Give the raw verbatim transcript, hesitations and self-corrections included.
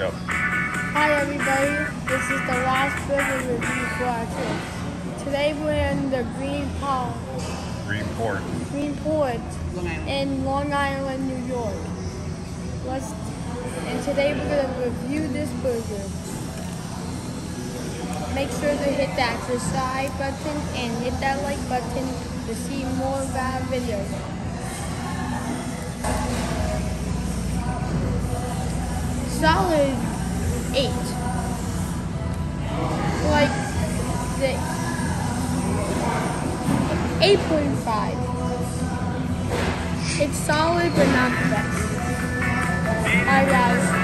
Go. Hi everybody, this is the last burger review for our trip. Today we're in the Green Pond. Green Port. Green Port in Long Island, New York. Let's, and today we're going to review this burger. Make sure to hit that subscribe button and hit that like button to see more of our videos. Solid eight. Like six. eight point five. It's solid but not the best. Alright guys.